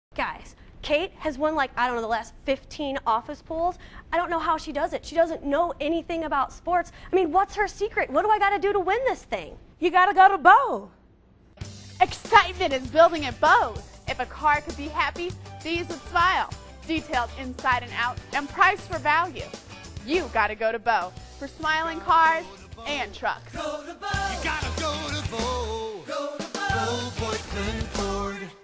Guys, Kate has won like, I don't know, the last 15 office pulls. I don't know how she does it. She doesn't know anything about sports. I mean, what's her secret? What do I got to do to win this thing? You gotta go to Bo. Excitement is building at Bose. If a car could be happy, these would smile. Detailed inside and out and priced for value. You gotta go to Bo for smiling cars and trucks. Go to Bo. You gotta go to Bo. Go to Bo. Bo Portland Ford.